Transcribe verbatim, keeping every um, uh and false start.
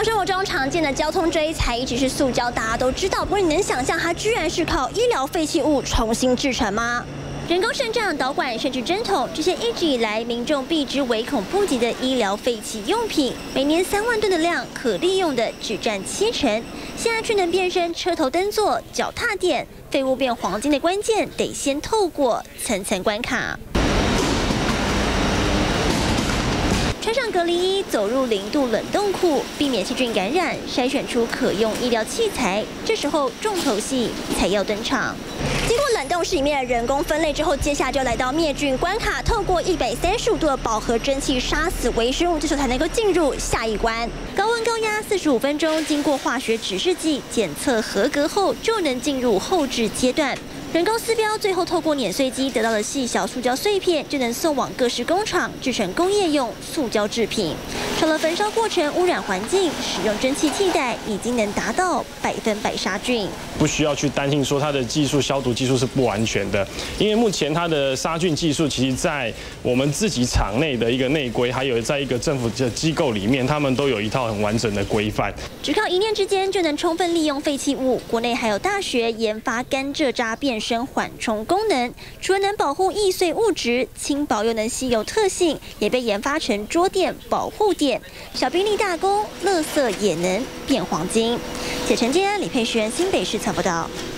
生活中常见的交通锥材一直是塑胶，大家都知道。不过你能想象它居然是靠医疗废弃物重新制成吗？人工肾脏、导管甚至针筒，这些一直以来民众避之唯恐不及的医疗废弃用品，每年三万吨的量，可利用的只占七成。现在却能变身车头灯座、脚踏垫，废物变黄金的关键，得先透过层层关卡。 穿上隔离衣，走入零度冷冻库，避免细菌感染，筛选出可用医疗器材。这时候重头戏才要登场。经过冷冻室里面的人工分类之后，接下来就来到灭菌关卡，透过一百三十五度的饱和蒸汽杀死微生物，这时候才能够进入下一关。高温高压四十五分钟，经过化学指示剂检测合格后，就能进入后制阶段。 人工撕标，最后透过碾碎机得到的细小塑胶碎片，就能送往各式工厂制成工业用塑胶制品。少了焚烧过程污染环境，使用蒸汽替代，已经能达到百分百杀菌。 不需要去担心说它的技术消毒技术是不完全的，因为目前它的杀菌技术，其实在我们自己厂内的一个内规，还有在一个政府的机构里面，他们都有一套很完整的规范。 只靠一念之间就能充分利用废弃物。国内还有大学研发甘蔗渣变 生缓冲功能，除了能保护易碎物质，轻薄又能吸油特性，也被研发成桌垫、保护垫。小兵立大功，垃圾也能变黄金。写陈建安、李佩璇，新北市采报道。